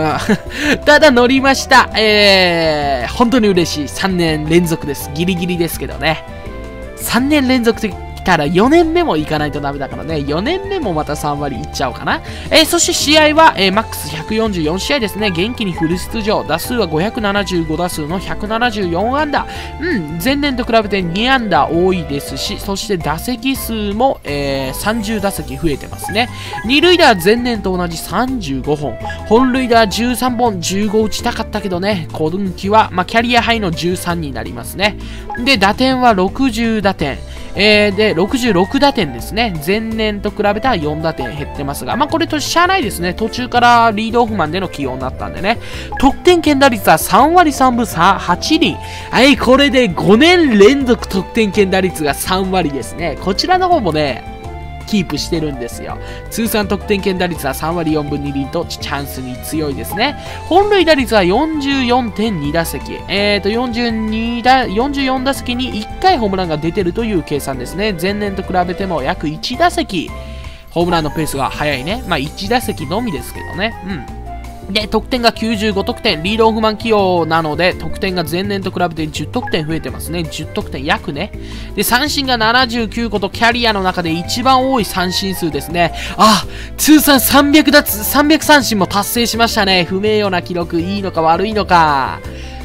Speaker 1: ただ乗りました。えー、本当に嬉しい。さんねん連続です。ギリギリですけどね。さんねん連続で来たらよねんめも行かないとダメだからね。よねんめもまたさん割いっちゃおうかな。えー、そして試合は、えー、マックスひゃくよんじゅうよん試合ですね。元気にフル出場。打数はごひゃくななじゅうご打数のひゃくななじゅうよん安打。うん、前年と比べてに安打多いですし、そして打席数も、えー、さんじゅう打席増えてますね。二塁打は前年と同じさんじゅうごほん。本塁打はじゅうさんぼん、じゅうご打ちたかったけどね、今季は、まあ、キャリアハイのじゅうさんになりますね。で、打点はろくじゅう打点。えー、で、ろくじゅうろく打点ですね。前年と比べたらよん打点減ってますが、まあ、これとしゃあないですね。途中からリードオフマンでの起用になったんでね。得点圏打率はさん割さんぶはち厘。はい、これでごねん連続得点圏打率がさん割ですね。こちらの方もね、キープしてるんですよ。通算得点圏打率はさん割よんぶに厘とチャンスに強いですね。本塁打率は よんじゅうよんてんに 打席。えーと、よんじゅうに打、よんじゅうよん打席にいっかいホームランが出てるという計算ですね。前年と比べても約いち打席、ホームランのペースが速いね。まあいち打席のみですけどね。うん。で、得点がきゅうじゅうご得点、リードオフマン起用なので、得点が前年と比べてじゅう得点増えてますね。じゅう得点約ね。で、三振がななじゅうきゅう個とキャリアの中で一番多い三振数ですね。あ、通算さんびゃく奪、さんびゃく三振も達成しましたね。不名誉な記録、いいのか悪いのか。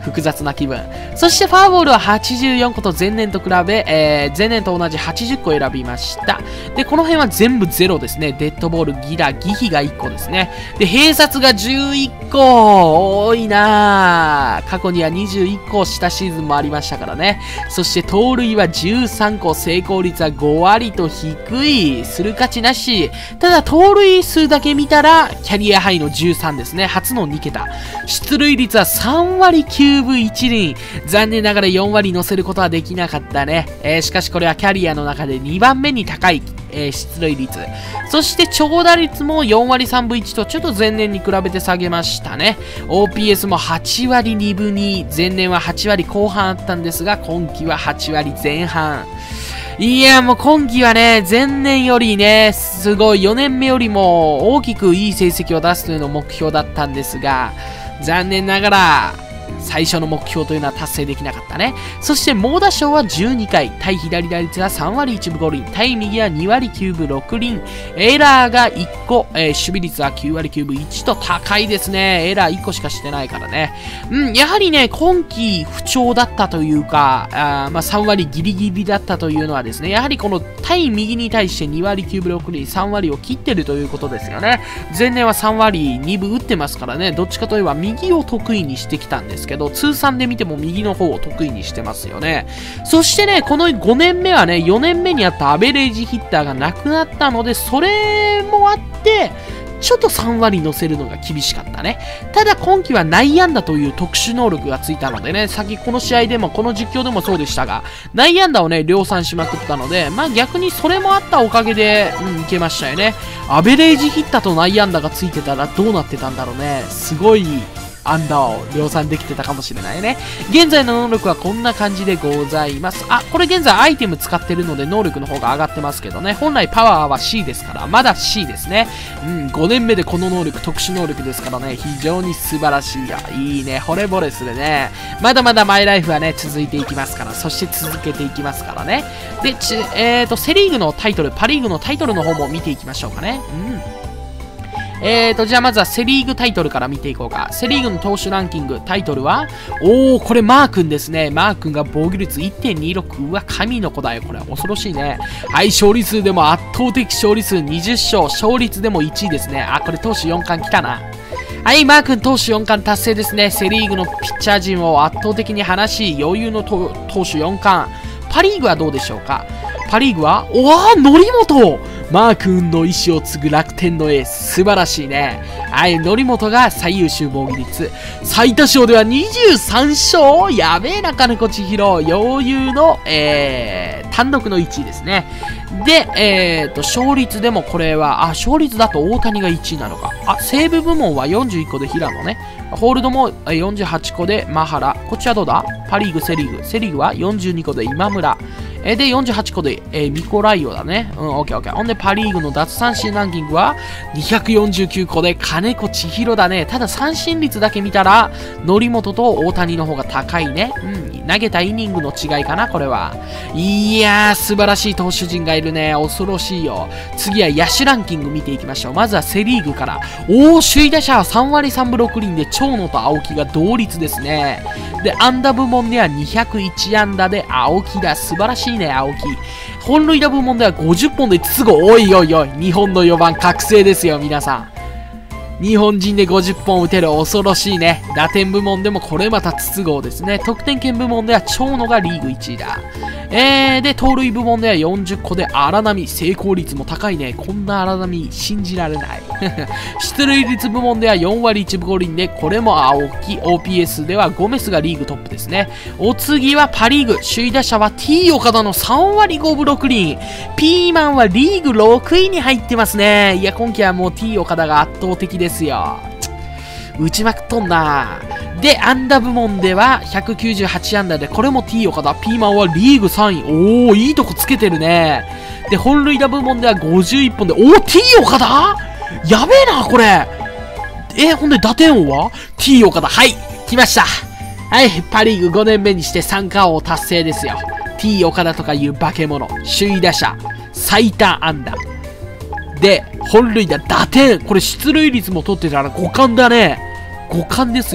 Speaker 1: 複雑な気分。そしてフォアボールははちじゅうよん個と前年と比べ、えー、前年と同じはちじゅっこ選びました。で、この辺は全部ゼロですね。デッドボール、ギラ、ギヒがいっこですね。で、併殺がじゅういっこ。多いなぁ。過去にはにじゅういっこしたシーズンもありましたからね。そして盗塁はじゅうさんこ、成功率はごわりと低い。する価値なし。ただ、盗塁数だけ見たら、キャリアハイのじゅうさんですね。初のにけた。出塁率はさんわりきゅうぶいちりん。残念ながらよんわり乗せることはできなかったね。えー、しかしこれはキャリアの中でにばんめに高い、えー、出塁率。そして長打率もよんわりさんぶいちとちょっと前年に比べて下げましたね。オーピーエス もはちわりにぶに、前年ははちわりこう半あったんですが、今季ははちわりぜん半。いや、もう今季はね、前年よりね、すごいよねんめよりも大きくいい成績を出すというのが目標だったんですが、残念ながら、最初の目標というのは達成できなかったね。そして猛打賞はじゅうにかい、対左打率はさんわりいちぶごりん、対右はにわりきゅうぶろくりん、エラーがいっこ、えー、守備率はきゅうわりきゅうぶいちと高いですね。エラーいっこしかしてないからね。うん、やはりね、今季不調だったというか、あまあ、さんわりギリギリだったというのはですね、やはりこの対右に対してにわりきゅうぶろくりん、さんわりを切ってるということですよね。前年はさんわりにぶ打ってますからね、どっちかといえば右を得意にしてきたんですけど、通算で見ても右の方を得意にしてますよね。そしてね、このごねんめはね、よねんめにあったアベレージヒッターがなくなったので、それもあって、ちょっとさんわり乗せるのが厳しかったね。ただ今季は内野安打という特殊能力がついたのでね、さっきこの試合でも、この実況でもそうでしたが、内野安打をね、量産しまくったので、まあ逆にそれもあったおかげで、うん、いけましたよね。アベレージヒッターと内野安打がついてたらどうなってたんだろうね。すごい、アンダーを量産できてたかもしれないね。現在の能力はこんな感じでございます。あ、これ現在アイテム使ってるので能力の方が上がってますけどね。本来パワーは シー ですから、まだ シー ですね。うん、ごねんめでこの能力、特殊能力ですからね、非常に素晴らしいよ。いいね、惚れ惚れするね。まだまだマイライフはね、続いていきますから、そして続けていきますからね。で、ちえーと、セリーグのタイトル、パリーグのタイトルの方も見ていきましょうかね。うん。えーと、じゃあまずはセリーグタイトルから見ていこうか。セリーグの投手ランキング、タイトルは、おー、これマー君ですね。マー君が防御率 いってんにろく。うわ、神の子だよ。これ恐ろしいね。はい、勝利数でも圧倒的勝利数にじゅっしょう。勝率でもいちいですね。あ、これ投手よん冠来たな。はい、マー君投手よん冠達成ですね。セリーグのピッチャー陣を圧倒的に離し、余裕の投手よん冠。パリーグはどうでしょうか。パリーグは、おわー、則本マー君の意思を継ぐ楽天のエース。素晴らしいね。はい、則本が最優秀防御率。最多勝ではにじゅうさんしょう。やべえな、金子千尋。余裕の、えー、単独のいちいですね。で、えーと、勝率でもこれは、あ、勝率だと大谷がいちいなのか。あ、セーブ部門はよんじゅういっこで平野ね。ホールドもよんじゅうはちこでマハラ。こっちはどうだ？パリーグ、セリーグ。セリーグはよんじゅうにこで今村。えで、よんじゅうはちこで、えー、ミコライオだね。うん、オッケーオッケー。ほんで、パリーグの奪三振ランキングはにひゃくよんじゅうきゅうこで金子千尋だね。ただ、三振率だけ見たら、則本と大谷の方が高いね。うん、投げたイニングの違いかな、これは。いやー、素晴らしい投手陣がいるね。恐ろしいよ。次は野手ランキング見ていきましょう。まずはセリーグから。おー、首位打者はさんわりさんぶろくりんで、長野と青木が同率ですね。で、安打部門ではにひゃくいちあんだで青木だ。素晴らしいね、青木。本塁打部門ではごじゅっぽんで筒香。おいおいおい、日本のよばん覚醒ですよ、皆さん。日本人でごじゅっぽん打てる恐ろしいね。打点部門でもこれまた筒香ですね。得点圏部門では長野がリーグいちいだ。えー、で、盗塁部門ではよんじゅっこで荒波。成功率も高いね。こんな荒波、信じられない。出塁率部門ではよんわりいちぶごりんで、これも青木。オーピーエス ではゴメスがリーグトップですね。お次はパリーグ。首位打者は T 岡田のさんわりごぶろくりん。ピーマンはリーグろくいに入ってますね。いや、今季はもう T 岡田が圧倒的ですよ。打ちまくっとんな。で、安打部門ではひゃくきゅうじゅうはちあんだで、これも T 岡田。ピーマンはリーグさんい。おー、いいとこつけてるね。で、本塁打部門ではごじゅういっぽんで、おー、T 岡田やべえな、これ。え、ほんで打点王は T 岡田。はい、来ました。はい、パリーグごねんめにして三冠王達成ですよ。T 岡田とかいう化け物。首位打者。最多安打。で、本塁打、打点。これ出塁率も取ってたらご冠だね。ご冠ですよ。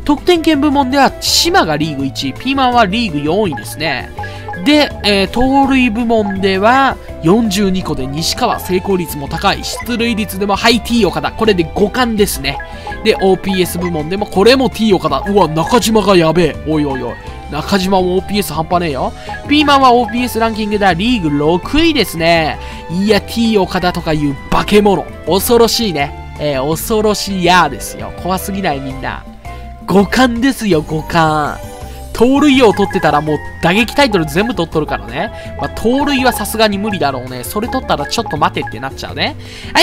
Speaker 1: 得点圏部門では島がリーグいちい、ピーマンはリーグよんいですね。で、えー、盗塁部門ではよんじゅうにこで西川、成功率も高い。出塁率でもはい T 岡田。これでご冠ですね。で、オーピーエス 部門でもこれも T 岡田。うわ、中島がやべえ。おいおいおい。中島も オーピーエス 半端ねえよ。ピーマンは オーピーエス ランキングではリーグろくいですね。いや、T 岡田とかいう化け物。恐ろしいね。えー、恐ろしいやーですよ。怖すぎないみんな。ご冠ですよ、ご冠。盗塁王取ってたらもう打撃タイトル全部取っとるからね。まあ、盗塁はさすがに無理だろうね。それ取ったらちょっと待てってなっちゃうね。はい。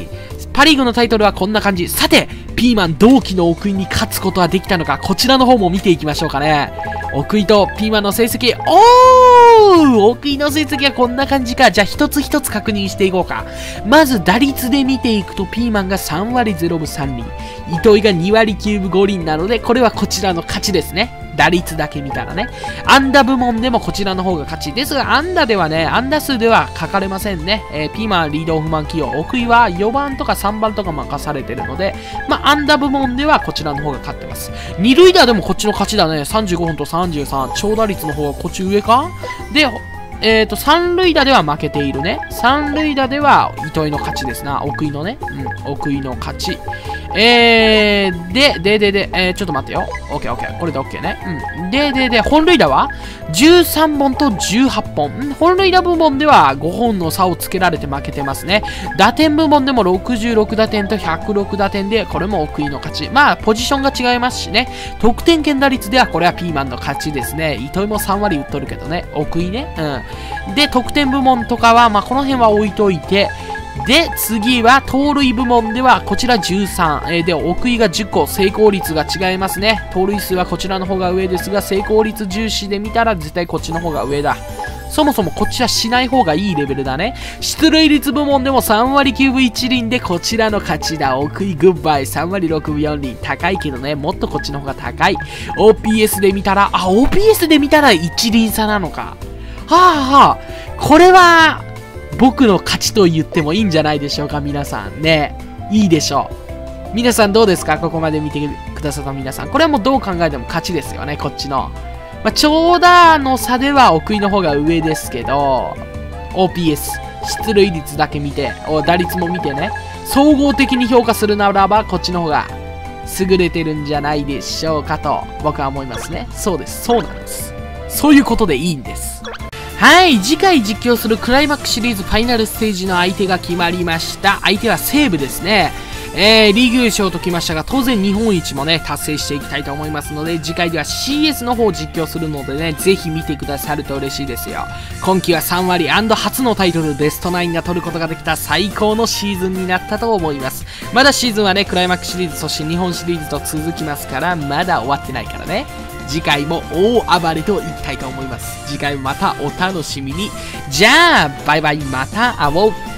Speaker 1: パリーグのタイトルはこんな感じ。さて、ピーマン同期の奥井に勝つことはできたのか、こちらの方も見ていきましょうかね。奥井とピーマンの成績、おー奥井の成績はこんな感じか。じゃあ一つ一つ確認していこうか。まず打率で見ていくと、ピーマンがさんわりぜろぶさんりん、糸井がにわりきゅうぶごりんなので、これはこちらの勝ちですね。打率だけ見たらね。安打部門でもこちらの方が勝ち。ですが、安打ではね、安打数では書かれませんね。えー、ピーマンリードオフマン起用。奥井はよばんとかさんばんとか任されてるので、まあ、安打部門ではこちらの方が勝ってます。二塁打でもこっちの勝ちだね。さんじゅうごほんとさんじゅうさん。長打率の方がこっち上かで、えっと、三塁打では負けているね。三塁打では糸井の勝ちですな。奥井のね。うん、奥井の勝ち。えー、で、で、で、で、えー、ちょっと待ってよ。オッケーオッケー。これでオッケーね。うん。で、で、で、本塁打はじゅうさんぼんとじゅうはっぽん。ん本塁打部門ではごほんの差をつけられて負けてますね。打点部門でもろくじゅうろくだてんとひゃくろくだてんで、これも奥井の勝ち。まあ、ポジションが違いますしね。得点圏打率ではこれはピーマンの勝ちですね。糸井もさんわり打っとるけどね。奥井ね。うん。で、得点部門とかは、まあ、この辺は置いといて、で、次は、盗塁部門では、こちらじゅうさん。えー、で、奥井がじゅっこ、成功率が違いますね。盗塁数はこちらの方が上ですが、成功率重視で見たら、絶対こっちの方が上だ。そもそもこっちはしない方がいいレベルだね。出塁率部門でもさんわりきゅうぶいちりんで、こちらの勝ちだ。奥井グッバイ。さんわりろくぶよんりん。高いけどね、もっとこっちの方が高い。オーピーエス で見たら、あ、オーピーエス で見たらいちりん差なのか。はあはあ、これは、僕の勝ちと言ってもいいんじゃないでしょうか、皆さんね。いいでしょう。皆さんどうですか？ここまで見てくださった皆さん。これはもうどう考えても勝ちですよね、こっちの。まあ、長打の差では奥井の方が上ですけど、オーピーエス、出塁率だけ見て、打率も見てね、総合的に評価するならば、こっちの方が優れてるんじゃないでしょうかと、僕は思いますね。そうです、そうなんです。そういうことでいいんです。はい、次回実況するクライマックスシリーズファイナルステージの相手が決まりました。相手は西武ですね。えー、リーグ優勝ときましたが、当然日本一もね、達成していきたいと思いますので、次回では シーエス の方を実況するのでね、ぜひ見てくださると嬉しいですよ。今季はさんわり&初のタイトルベストナインが取ることができた最高のシーズンになったと思います。まだシーズンはね、クライマックスシリーズ、そして日本シリーズと続きますから、まだ終わってないからね。次回も大暴れといきたいと思います。次回もまたお楽しみに。じゃあ、バイバイ、また会おう。